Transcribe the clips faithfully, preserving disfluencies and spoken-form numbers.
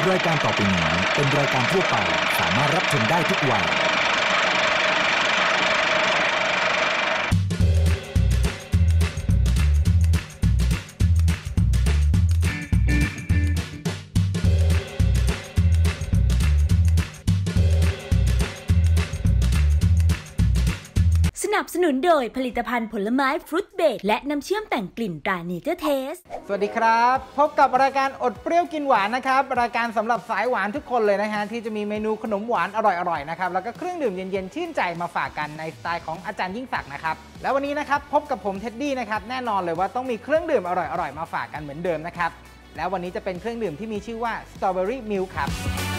รายการต่อไปนี้เป็นรายการทั่วไปสามารถรับชมได้ทุกวัยสนับสนุนโดยผลิตภัณฑ์ผลไม้ฟรุตเบรดและน้ำเชื่อมแต่งกลิ่นตราเนเจอร์เทสสวัสดีครับพบกับรายการอดเปรี้ยวกินหวานนะครับรายการสำหรับสายหวานทุกคนเลยนะฮะที่จะมีเมนูขนมหวานอร่อยๆนะครับแล้วก็เครื่องดื่มเย็นๆชื่นใจมาฝากกันในสไตล์ของอาจารย์ยิ่งศักดิ์นะครับแล้ววันนี้นะครับพบกับผมเท็ดดี้นะครับแน่นอนเลยว่าต้องมีเครื่องดื่มอร่อยๆมาฝากกันเหมือนเดิมนะครับแล้ววันนี้จะเป็นเครื่องดื่มที่มีชื่อว่าสตรอเบอรี่มิลค์ครับ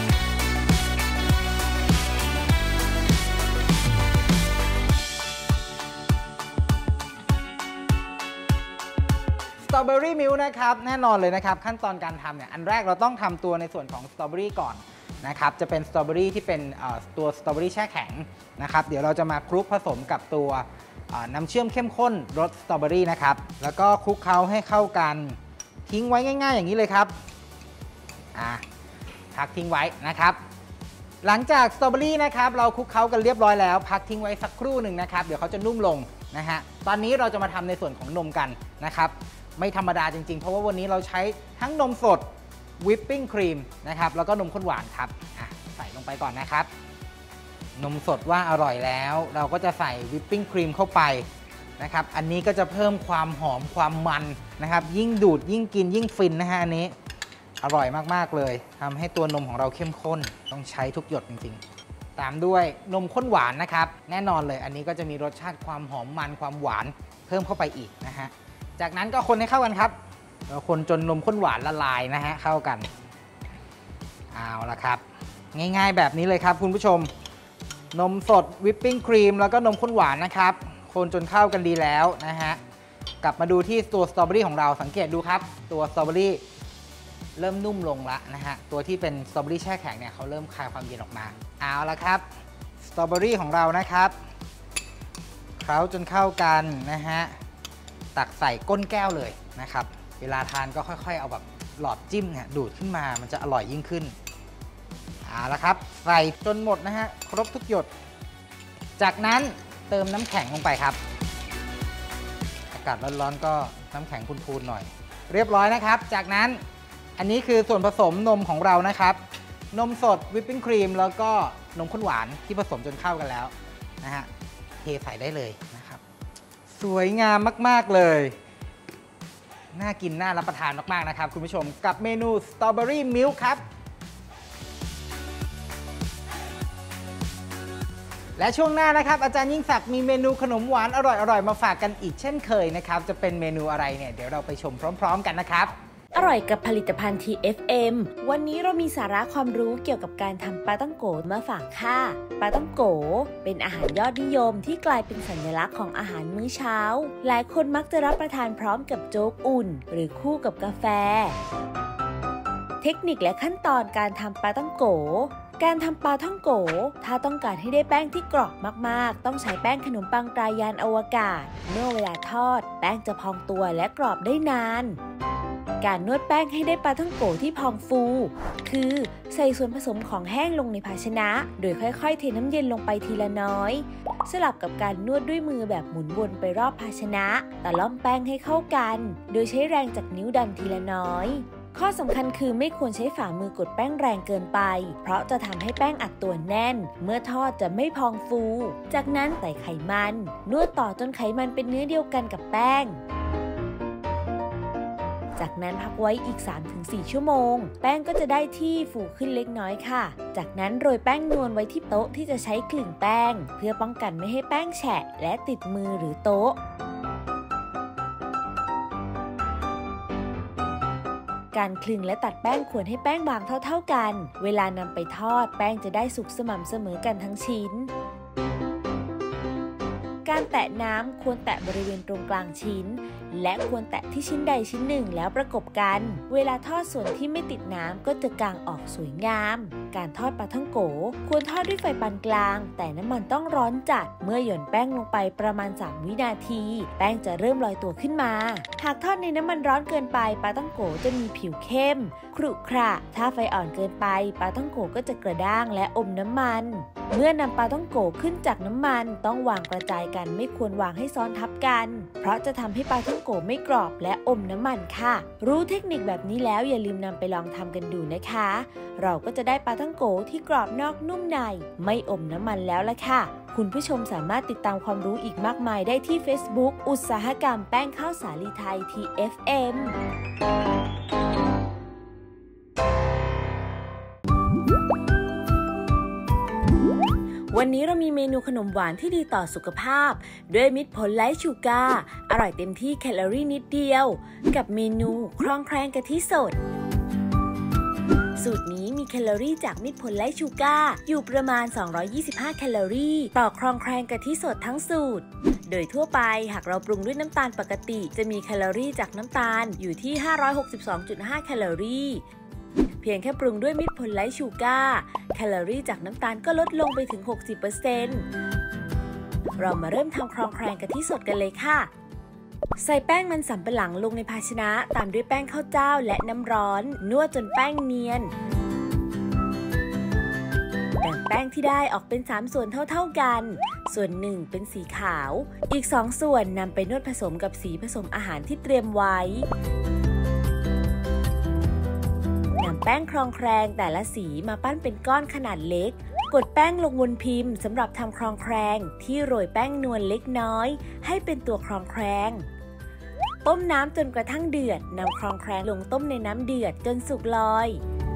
สตรอเบอรี่มิลค์นะครับแน่นอนเลยนะครับขั้นตอนการทำเนี่ยอันแรกเราต้องทำตัวในส่วนของสตรอเบอรี่ก่อนนะครับจะเป็นสตรอเบอรี่ที่เป็นตัวสตรอเบอรี่แช่แข็งนะครับเดี๋ยวเราจะมาคลุกผสมกับตัวน้ำเชื่อมเข้มข้นรสสตรอเบอรี่นะครับแล้วก็คลุกเคล้าให้เข้ากันทิ้งไว้ง่ายๆอย่างนี้เลยครับอ่ะพักทิ้งไว้นะครับหลังจากสตรอเบอรี่นะครับเราคลุกเคล้ากันเรียบร้อยแล้วพักทิ้งไว้สักครู่หนึ่งนะครับเดี๋ยวเขาจะนุ่มลงนะฮะตอนนี้เราจะมาทำในส่วนของนมกันนะครับไม่ธรรมดาจริงๆเพราะว่าวันนี้เราใช้ทั้งนมสดวิปปิ้งครีมนะครับแล้วก็นมข้นหวานครับใส่ลงไปก่อนนะครับนมสดว่าอร่อยแล้วเราก็จะใส่วิปปิ้งครีมเข้าไปนะครับอันนี้ก็จะเพิ่มความหอมความมันนะครับยิ่งดูดยิ่งกินยิ่งฟินนะฮะอันนี้อร่อยมากๆเลยทำให้ตัวนมของเราเข้มข้นต้องใช้ทุกหยดจริงๆตามด้วยนมข้นหวานนะครับแน่นอนเลยอันนี้ก็จะมีรสชาติความหอมมันความหวานเพิ่มเข้าไปอีกนะฮะจากนั้นก็คนให้เข้ากันครับเราคนจนนมข้นหวานละลายนะฮะเข้ากันเอาละครับง่ายๆแบบนี้เลยครับคุณผู้ชมนมสดวิปปิ้งครีมแล้วก็นมข้นหวานนะครับคนจนเข้ากันดีแล้วนะฮะกลับมาดูที่ตัวสตรอเบอรี่ของเราสังเกตดูครับตัวสตรอเบอรี่เริ่มนุ่มลงละนะฮะตัวที่เป็นสตรอเบอรี่แช่แข็งเนี่ยเขาเริ่มคลายความเย็นออกมาเอาละครับสตรอเบอรี่ของเรานะครับเคล้าจนเข้ากันนะฮะตักใส่ก้นแก้วเลยนะครับเวลาทานก็ค่อยๆเอาแบบหลอดจิ้มเนี่ยดูดขึ้นมามันจะอร่อยยิ่งขึ้นเอาละครับใส่จนหมดนะฮะครบทุกหยดจากนั้นเติมน้ำแข็งลงไปครับอากาศร้อนๆก็น้ำแข็งพูนๆหน่อยเรียบร้อยนะครับจากนั้นอันนี้คือส่วนผสมนมของเรานะครับนมสดวิปปิ้งครีมแล้วก็นมข้นหวานที่ผสมจนเข้ากันแล้วนะฮะเทใส่ได้เลยนะครับสวยงามมากๆเลยน่ากินน่ารับประทานมากๆนะครับคุณผู้ชมกับเมนูสตรอเบอรี่มิลค์ครับและช่วงหน้านะครับอาจารย์ยิ่งศักดิ์มีเมนูขนมหวานอร่อยๆมาฝากกันอีกเช่นเคยนะครับจะเป็นเมนูอะไรเนี่ยเดี๋ยวเราไปชมพร้อมๆกันนะครับอร่อยกับผลิตภัณฑ์ ที เอฟ เอ็ม วันนี้เรามีสาระความรู้เกี่ยวกับการทำปลาต้องโกมาฝากค่ะปลาต้องโกเป็นอาหารยอดนิยมที่กลายเป็นสัญลักษณ์ของอาหารมื้อเช้าหลายคนมักจะรับประทานพร้อมกับโจ๊กอุ่นหรือคู่กับกาแฟเทคนิคและขั้นตอนการทำปลาต้องโกการทำปลาท่องโกถ้าต้องการให้ได้แป้งที่กรอบมากๆต้องใช้แป้งขนมปังตรายานอวกาศเมื่อเวลาทอดแป้งจะพองตัวและกรอบได้นานการนวดแป้งให้ได้ปลาท่องโกที่พองฟูคือใส่ส่วนผสมของแห้งลงในภาชนะโดยค่อยๆเทน้ำเย็นลงไปทีละน้อยสลับกับการนวดด้วยมือแบบหมุนวนไปรอบภาชนะตะล่อมแป้งให้เข้ากันโดยใช้แรงจากนิ้วดันทีละน้อยข้อสำคัญคือไม่ควรใช้ฝ่ามือกดแป้งแรงเกินไปเพราะจะทำให้แป้งอัดตัวแน่นเมื่อทอดจะไม่พองฟูจากนั้นใส่ไขมันนวดต่อจนไขมันเป็นเนื้อเดียวกันกับแป้งจากนั้นพักไว้อีก สามถึงสี่ ชั่วโมงแป้งก็จะได้ที่ฟูขึ้นเล็กน้อยค่ะจากนั้นโรยแป้งนวลไว้ที่โต๊ะที่จะใช้กลึงแป้งเพื่อป้องกันไม่ให้แป้งแฉะและติดมือหรือโต๊ะการคลึงและตัดแป้งควรให้แป้งบางเท่าๆกันเวลานำไปทอดแป้งจะได้สุกสม่ำเสมอกันทั้งชิ้นการแตะน้ำควรแตะบริเวณตรงกลางชิ้นและควรแตะที่ชิ้นใดชิ้นหนึ่งแล้วประกบกันเวลาทอดส่วนที่ไม่ติดน้ำก็จะกางออกสวยงามการทอดปลาท่องโกควรทอดด้วยไฟปานกลางแต่น้ำมันต้องร้อนจัดเมื่อหย่อนแป้งลงไปประมาณสามวินาทีแป้งจะเริ่มลอยตัวขึ้นมาหากทอดในน้ำมันร้อนเกินไปปลาท่องโกจะมีผิวเข้มขรุขระถ้าไฟอ่อนเกินไปปลาท่องโกก็จะกระด้างและอมน้ำมันเมื่อนำปลาท่องโกขึ้นจากน้ำมันต้องวางกระจายกันไม่ควรวางให้ซ้อนทับกันเพราะจะทำให้ปลาท่องโกไม่กรอบและอมน้ำมันค่ะรู้เทคนิคแบบนี้แล้วอย่าลืมนำไปลองทำกันดูนะคะเราก็จะได้ปลาท่องโกที่กรอบนอกนุ่มในไม่อมน้ำมันแล้วล่ะค่ะคุณผู้ชมสามารถติดตามความรู้อีกมากมายได้ที่ Facebook อุตสาหกรรมแป้งข้าวสาลีไทย ที เอฟ เอ็มวันนี้เรามีเมนูขนมหวานที่ดีต่อสุขภาพด้วยมิตรผลไร้ชูการ์อร่อยเต็มที่แคลอรี่นิดเดียวกับเมนูคลองแครงกะทิสดสูตรนี้มีแคลอรี่จากมิตรผลไร้ชูการ์อยู่ประมาณสองร้อยยี่สิบห้าแคลอรี่ต่อคลองแครงกะทิสดทั้งสูตรโดยทั่วไปหากเราปรุงด้วยน้ำตาลปกติจะมีแคลอรี่จากน้ำตาลอยู่ที่ ห้าร้อยหกสิบสองจุดห้า แคลอรี่เพียงแค่ปรุงด้วยมิตรผลไร้ชูการ์แคลอรี่จากน้ำตาลก็ลดลงไปถึง หกสิบเปอร์เซ็นต์ เรามาเริ่มทำคลองแครงกะทิสดกันเลยค่ะใส่แป้งมันสำปะหลังลงในภาชนะตามด้วยแป้งข้าวเจ้าและน้ำร้อนนวดจนแป้งเนียนแบ่งแป้งที่ได้ออกเป็นสามส่วนเท่าๆกันส่วนหนึ่งเป็นสีขาวอีกสองส่วนนำไปนวดผสมกับสีผสมอาหารที่เตรียมไว้นำแป้งคลองแครงแต่ละสีมาปั้นเป็นก้อนขนาดเล็กกดแป้งลงบนพิมพ์สำหรับทำคลองแครงที่โรยแป้งนวลเล็กน้อยให้เป็นตัวคลองแครงต้มน้ำจนกระทั่งเดือดนำคลองแครงลงต้มในน้ำเดือดจนสุกลอย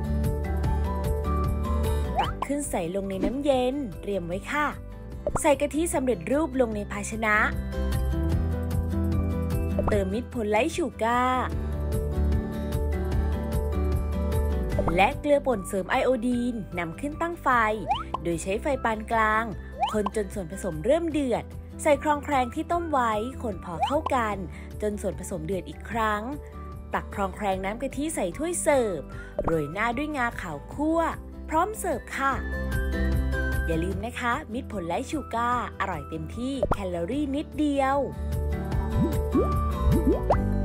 ตักขึ้นใส่ลงในน้ำเย็นเตรียมไว้ค่ะใส่กะทิสำเร็จรูปลงในภาชนะเติมมิตรผลไร้ชูการ์และเกลือป่นเสริมไอโอดีนนำขึ้นตั้งไฟโดยใช้ไฟปานกลางคนจนส่วนผสมเริ่มเดือดใส่คลองแครงที่ต้มไว้คนพอเข้ากันจนส่วนผสมเดือดอีกครั้งตักคลองแครงน้ำกะทิใส่ถ้วยเสิร์ฟโรยหน้าด้วยงาขาวคั่วพร้อมเสิร์ฟค่ะอย่าลืมนะคะมิตรผลไร้ชูการ์อร่อยเต็มที่แคลอรี่นิดเดียว